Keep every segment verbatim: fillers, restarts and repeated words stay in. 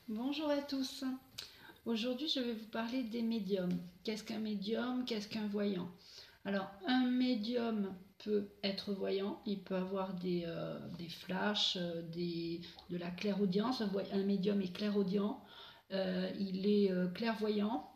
Bonjour à tous. Aujourd'hui, je vais vous parler des médiums. Qu'est-ce qu'un médium? Qu'est-ce qu'un voyant? Alors, un médium peut être voyant, il peut avoir des, euh, des flashs, euh, des, de la clairaudience. Un, voy- un médium est clairaudient, euh, il est euh, clairvoyant,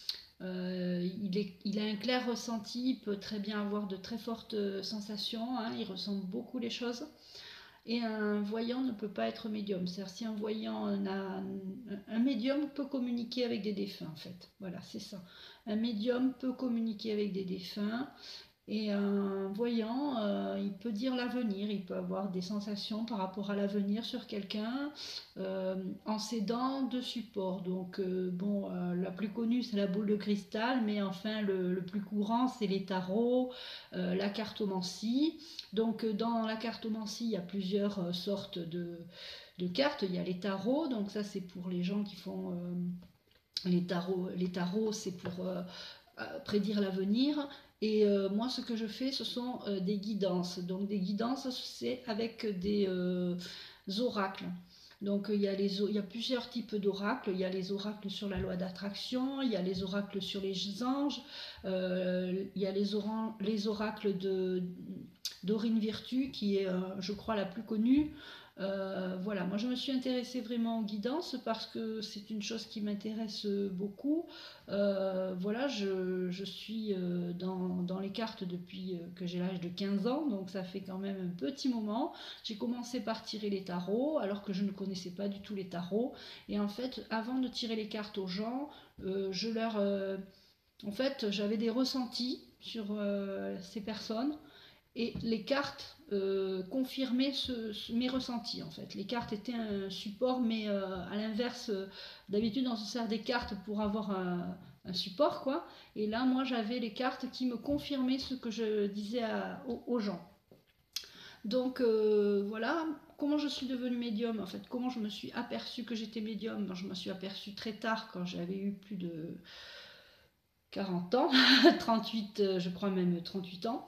euh, il, est- il a un clair ressenti, il peut très bien avoir de très fortes euh, sensations, hein, il ressent beaucoup les choses. Et un voyant ne peut pas être médium. C'est-à-dire si un voyant, a, un médium peut communiquer avec des défunts en fait. Voilà, c'est ça. Un médium peut communiquer avec des défunts et un voyant, euh, il peut dire l'avenir, il peut avoir des sensations par rapport à l'avenir sur quelqu'un euh, en s'aidant de supports. Donc, euh, bon, euh, la plus connue, c'est la boule de cristal, mais enfin, le, le plus courant, c'est les tarots, euh, la cartomancie. Donc, euh, dans la cartomancie, il y a plusieurs euh, sortes de, de cartes. Il y a les tarots, donc ça, c'est pour les gens qui font euh, les tarots. Les tarots, c'est pour euh, euh, prédire l'avenir. Et euh, moi, ce que je fais, ce sont euh, des guidances. Donc, des guidances, c'est avec des euh, oracles. Donc, il y, a les, il y a plusieurs types d'oracles. Il y a les oracles sur la loi d'attraction, il y a les oracles sur les anges, euh, il y a les, oran, les oracles de Dorine Virtue, qui est, euh, je crois, la plus connue. Euh, voilà, moi je me suis intéressée vraiment aux guidances parce que c'est une chose qui m'intéresse beaucoup. Euh, voilà, je, je suis euh, dans, dans, les cartes depuis euh, que j'ai l'âge de quinze ans, donc ça fait quand même un petit moment. J'ai commencé par tirer les tarots, alors que je ne connaissais pas du tout les tarots. Et en fait, avant de tirer les cartes aux gens, euh, je leur... Euh, en fait, j'avais des ressentis sur euh, ces personnes et les cartes euh, confirmaient ce, ce- mes ressentis en fait. Les cartes étaient un support, mais euh, à l'inverse, euh, d'habitude on se sert des cartes pour avoir un, un support quoi. Et là, moi, j'avais les cartes qui me confirmaient ce que je disais à- aux, aux gens. Donc euh, voilà, comment je suis devenue médium en fait, comment je me suis aperçue que j'étais médium. Ben, je me suis aperçue très tard quand j'avais eu plus de quarante ans, trente-huit, euh, je crois même trente-huit ans.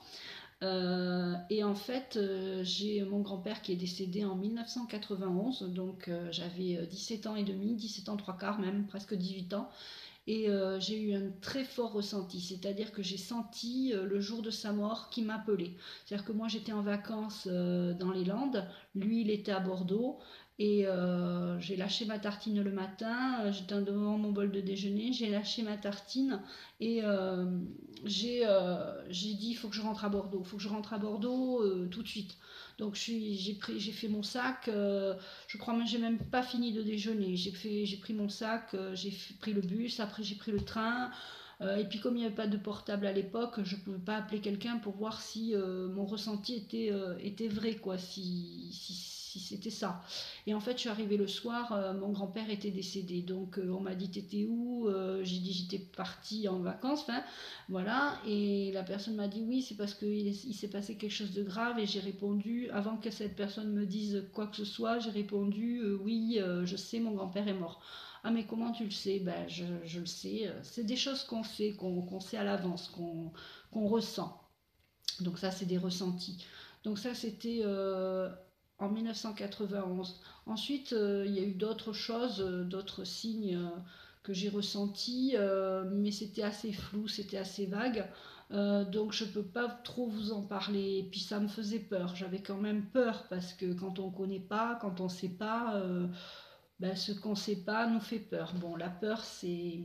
Euh, et en fait, euh, j'ai mon grand-père qui est décédé en mille neuf cent quatre-vingt-onze, donc euh, j'avais dix-sept ans et demi, dix-sept ans trois quarts même, presque dix-huit ans. Et euh, j'ai eu un très fort ressenti, c'est-à-dire que j'ai senti euh, le jour de sa mort qui m'appelait. C'est-à-dire que moi j'étais en vacances euh, dans les Landes, lui il était à Bordeaux, et euh, j'ai lâché ma tartine le matin, euh, j'étais devant mon bol de déjeuner, j'ai lâché ma tartine et euh, j'ai euh, j'ai dit il faut que je rentre à Bordeaux, il faut que je rentre à Bordeaux euh, tout de suite. Donc j'ai pris, j'ai fait mon sac, euh, je crois même j'ai même pas fini de déjeuner. J'ai fait, j'ai pris mon sac, euh, j'ai pris le bus, après j'ai pris le train. Euh, et puis comme il n'y avait pas de portable à l'époque, je ne pouvais pas appeler quelqu'un pour voir si euh, mon ressenti était, euh, était vrai, quoi, si, si, si c'était ça. Et en fait, je suis arrivée le soir, euh, mon grand-père était décédé. Donc euh, on m'a dit t'étais où? Euh, J'ai dit j'étais partie en vacances, enfin voilà. Et la personne m'a dit oui, c'est parce qu'il il s'est passé quelque chose de grave. Et j'ai répondu, avant que cette personne me dise quoi que ce soit, j'ai répondu euh, oui, euh, je sais, mon grand-père est mort. Ah mais comment tu le sais? Ben je, je le sais. C'est des choses qu'on sait, qu'on qu'on sait à l'avance, qu'on qu'on ressent. Donc ça, c'est des ressentis. Donc ça, c'était euh, en mille neuf cent quatre-vingt-onze. Ensuite, euh, il y a eu d'autres choses, euh, d'autres signes euh, que j'ai ressentis, euh, mais c'était assez flou, c'était assez vague. Euh, donc je ne peux pas trop vous en parler. Et puis ça me faisait peur. J'avais quand même peur parce que quand on ne connaît pas, quand on ne sait pas, euh, ben, ce qu'on ne sait pas nous fait peur. Bon, la peur, c'est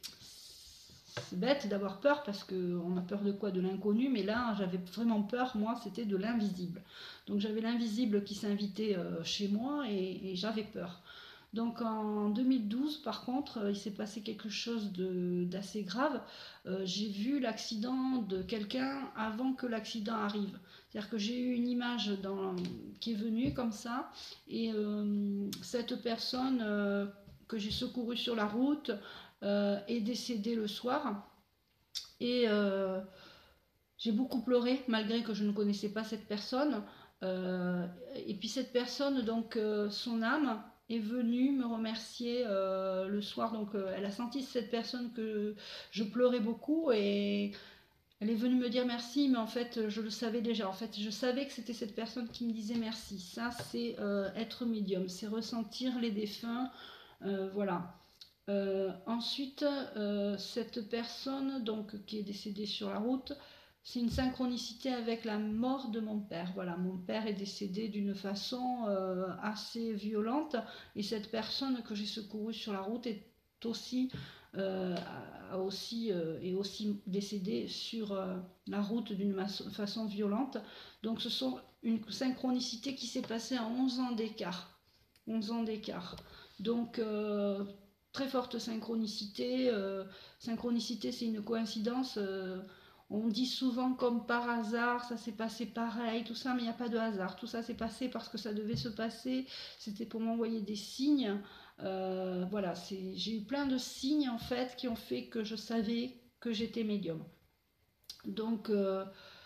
c'est bête d'avoir peur parce qu'on a peur de quoi? De l'inconnu, mais là j'avais vraiment peur, moi c'était de l'invisible. Donc j'avais l'invisible qui s'invitait euh, chez moi et, et j'avais peur. Donc en deux mille douze, par contre, euh, il s'est passé quelque chose d'assez grave. Euh, j'ai vu l'accident de quelqu'un avant que l'accident arrive. C'est-à-dire que j'ai eu une image dans, qui est venue comme ça, et euh, cette personne euh, que j'ai secourue sur la route euh, est décédée le soir. Et euh, j'ai beaucoup pleuré malgré que je ne connaissais pas cette personne. Euh, et puis cette personne, donc euh, son âme est venue me remercier euh, le soir. Donc euh, elle a senti cette personne que je pleurais beaucoup et elle est venue me dire merci, mais en fait je le savais déjà. En fait je savais que c'était cette personne qui me disait merci. Ça c'est euh, être médium, c'est ressentir les défunts Euh, voilà. Euh, ensuite, euh, cette personne donc, qui est décédée sur la route, c'est une synchronicité avec la mort de mon père. Voilà, mon père est décédé d'une façon euh, assez violente et cette personne que j'ai secourue sur la route est aussi, euh, a aussi, euh, est aussi décédée sur euh, la route d'une façon violente. Donc ce sont une synchronicité qui s'est passée à onze ans d'écart. onze ans d'écart. Donc euh, très forte synchronicité. Euh, synchronicité, c'est une coïncidence. Euh, on dit souvent comme par hasard, ça s'est passé pareil, tout ça, mais il n'y a pas de hasard. Tout ça s'est passé parce que ça devait se passer. C'était pour m'envoyer des signes. Euh, voilà, j'ai eu plein de signes en fait qui ont fait que je savais que j'étais médium. Donc euh,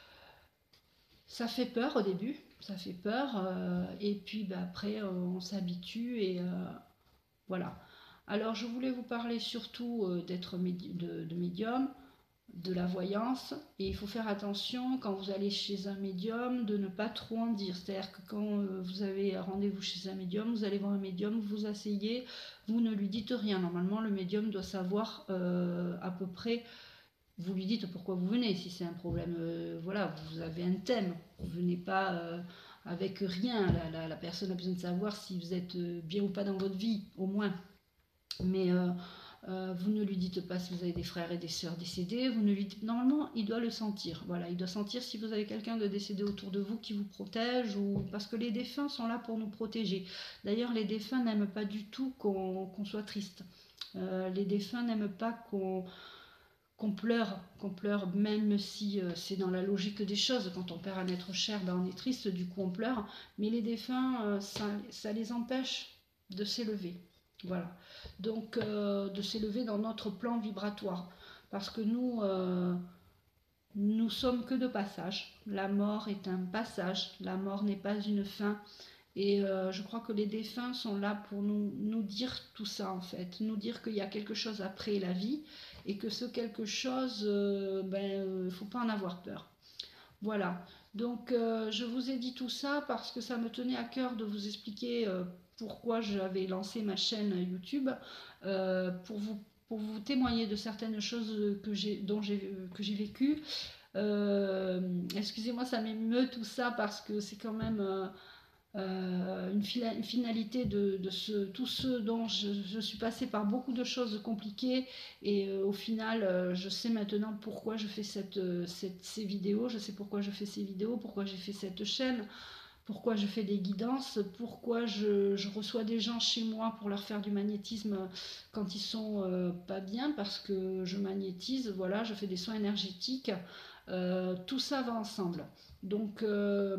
ça fait peur au début, ça fait peur. Euh, et puis bah, après, euh, on s'habitue et euh, voilà. Alors, je voulais vous parler surtout euh, d'être de, de médium, de la voyance. Et il faut faire attention quand vous allez chez un médium de ne pas trop en dire. C'est-à-dire que quand euh, vous avez rendez-vous chez un médium, vous allez voir un médium, vous vous asseyez, vous ne lui dites rien. Normalement, le médium doit savoir euh, à peu près. Vous lui dites pourquoi vous venez. Si c'est un problème, euh, voilà, vous avez un thème. Vous venez pas. Euh, avec rien, la, la, la personne a besoin de savoir si vous êtes bien ou pas dans votre vie, au moins. Mais euh, euh, vous ne lui dites pas si vous avez des frères et des sœurs décédés. Vous ne lui dites... Normalement, il doit le sentir. Voilà, il doit sentir si vous avez quelqu'un de décédé autour de vous qui vous protège, ou parce que les défunts sont là pour nous protéger. D'ailleurs, les défunts n'aiment pas du tout qu'on qu'on soit triste. Euh, les défunts n'aiment pas qu'on qu'on pleure, qu'on pleure, même si euh, c'est dans la logique des choses. Quand on perd un être cher, ben on est triste, du coup on pleure. Mais les défunts, euh, ça, ça les empêche de s'élever. Voilà. Donc, euh, de s'élever dans notre plan vibratoire. Parce que nous, euh, nous sommes que de passage. La mort est un passage. La mort n'est pas une fin. Et euh, je crois que les défunts sont là pour nous, nous dire tout ça, en fait. Nous dire qu'il y a quelque chose après la vie. Et que ce quelque chose, euh, ben, euh, faut pas en avoir peur. Voilà. Donc, euh, je vous ai dit tout ça parce que ça me tenait à cœur de vous expliquer euh, pourquoi j'avais lancé ma chaîne YouTube, euh, pour vous pour vous témoigner de certaines choses que j'ai dont j'ai que j'ai vécues. Euh, excusez-moi, ça m'émeut tout ça parce que c'est quand même euh, euh, une, une, finalité de, de ce, tout ce dont je, je, suis passée par beaucoup de choses compliquées et euh, au final euh, je sais maintenant pourquoi je fais cette, cette, ces vidéos, je sais pourquoi je fais ces vidéos, pourquoi j'ai fait cette chaîne, pourquoi je fais des guidances, pourquoi je, je reçois des gens chez moi pour leur faire du magnétisme quand ils sont euh, pas bien, parce que je magnétise, voilà, je fais des soins énergétiques, euh, tout ça va ensemble. Donc euh,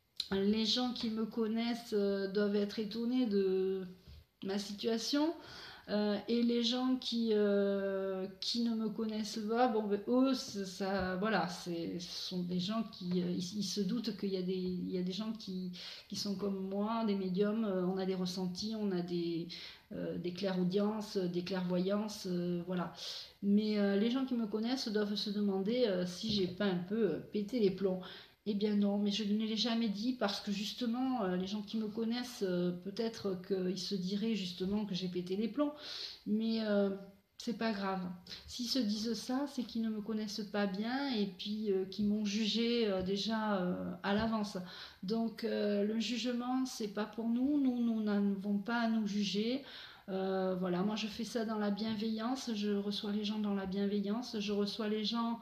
les gens qui me connaissent euh, doivent être étonnés de ma situation. Euh, et les gens qui, euh, qui ne me connaissent pas, bon, ben, eux, ça, voilà, ce sont des gens qui euh, ils, ils se doutent qu'il y a des, il y a des gens qui, qui sont comme moi, des médiums, euh, on a des ressentis, on a des, euh, des clairaudiences, des clairvoyances, euh, voilà. Mais euh, les gens qui me connaissent doivent se demander euh, si j'ai pas un peu euh, pété les plombs. Eh bien non, mais je ne l'ai jamais dit parce que justement, euh, les gens qui me connaissent, euh, peut-être qu'ils se diraient justement que j'ai pété les plombs, mais euh, c'est pas grave. S'ils se disent ça, c'est qu'ils ne me connaissent pas bien et puis euh, qu'ils m'ont jugé euh, déjà euh, à l'avance. Donc euh, le jugement, c'est pas pour nous, nous, nous n'avons pas à nous juger. Euh, voilà, moi je fais ça dans la bienveillance, je reçois les gens dans la bienveillance, je reçois les gens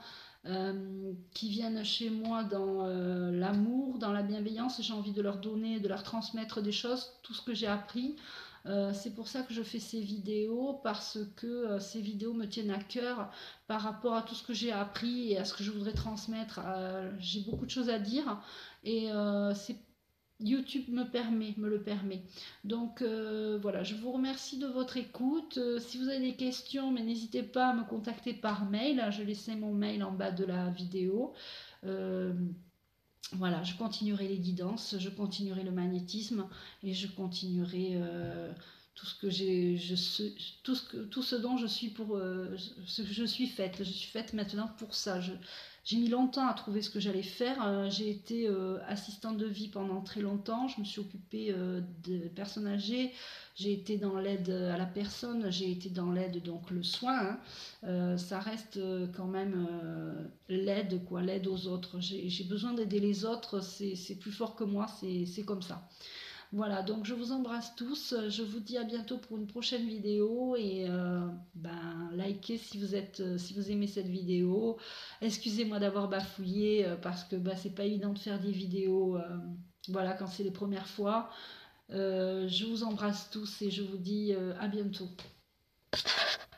euh, qui viennent chez moi dans euh, l'amour, dans la bienveillance. J'ai envie de leur donner, de leur transmettre des choses, tout ce que j'ai appris. Euh, c'est pour ça que je fais ces vidéos, parce que euh, ces vidéos me tiennent à cœur par rapport à tout ce que j'ai appris et à ce que je voudrais transmettre. Euh, j'ai beaucoup de choses à dire et euh, c'est YouTube me permet, me le permet. Donc euh, voilà, je vous remercie de votre écoute. Euh, si vous avez des questions, mais n'hésitez pas à me contacter par mail. Je laisserai mon mail en bas de la vidéo. Euh, voilà, je continuerai les guidances, je continuerai le magnétisme et je continuerai euh, tout ce que j'ai, je suis, tout ce que, tout ce dont je suis pour, euh, ce que je suis faite. Je suis faite maintenant pour ça. Je, j'ai mis longtemps à trouver ce que j'allais faire. Euh, j'ai été euh, assistante de vie pendant très longtemps. Je me suis occupée euh, des personnes âgées. J'ai été dans l'aide à la personne. J'ai été dans l'aide, donc le soin. Hein. Euh, ça reste euh, quand même euh, l'aide, quoi, l'aide aux autres. J'ai, j'ai besoin d'aider les autres. C'est, c'est plus fort que moi. C'est, c'est comme ça. Voilà, donc je vous embrasse tous. Je vous dis à bientôt pour une prochaine vidéo et euh, ben, likez si vous êtes, euh, si vous aimez cette vidéo. Excusez-moi d'avoir bafouillé euh, parce que bah, c'est pas évident de faire des vidéos euh, voilà, quand c'est les premières fois. Euh, je vous embrasse tous et je vous dis euh, à bientôt.